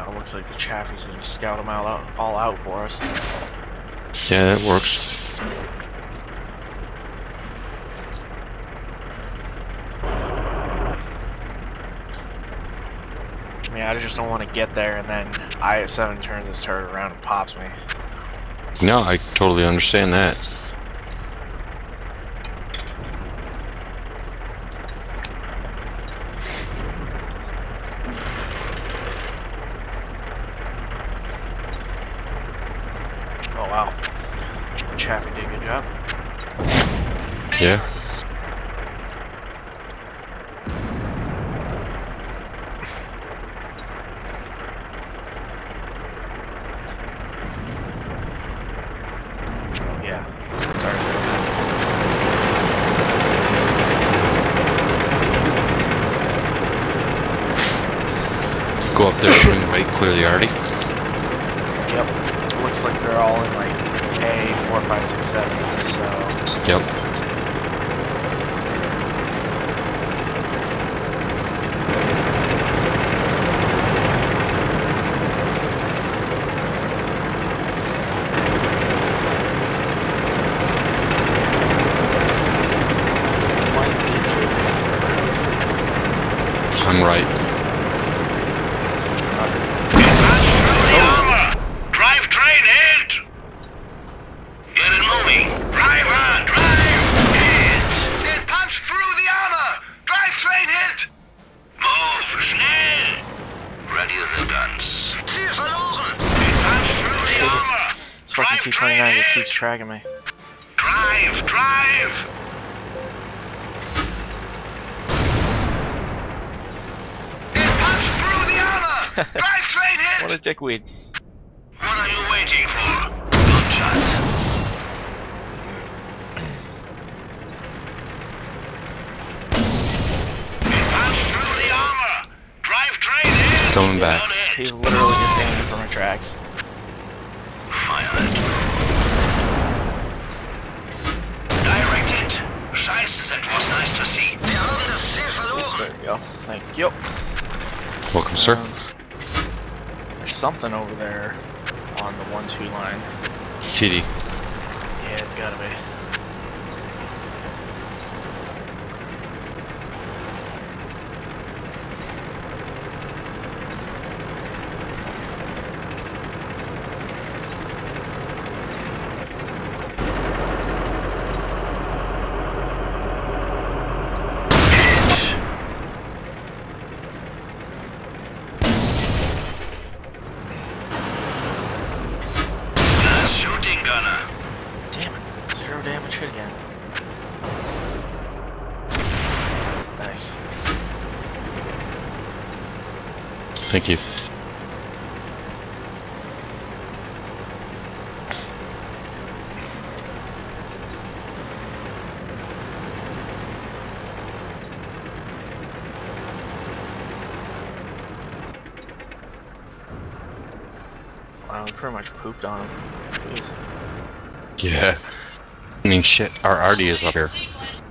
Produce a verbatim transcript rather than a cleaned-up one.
It looks like the Chaffee's gonna scout them all out, all out for us. Yeah, that works. I mean, I just don't want to get there and then I S seven turns his turret around and pops me. No, I totally understand that. Oh wow. Chaffee did a good job. Yeah. Yeah. Sorry. Go up there, swing right, clear the Arty. Yep. Looks like they're all in like A four, five, six, seven. So. Yep. I'm right. Advance through the armor! Drive train hit! Get it moving! Drive on! Drive! Hit! It punched through the armor! Drive train hit! Move! Schnell! Ready the guns. Ziel verloren! It punched through the armor! This fucking Drive T train twenty-nine just hit! keeps tracking me. Drive! Drive! Drive train hit! What a dickweed. What are you waiting for? Good shot. It punched through the armor! Drive train hit! Coming back. Got it. He's literally just aiming for my tracks. Fire it. Directed. Scheiße, that was nice to see. Wir haben das Ziel verloren. There you go. Thank you. Welcome, sir. Um, there's something over there on the one two line. T D. Yeah, it's gotta be. Damn it. Zero damage hit again. Nice. Thank you. Wow, we pretty much pooped on him. Jeez. Yeah. I mean, shit, our Arty is up here.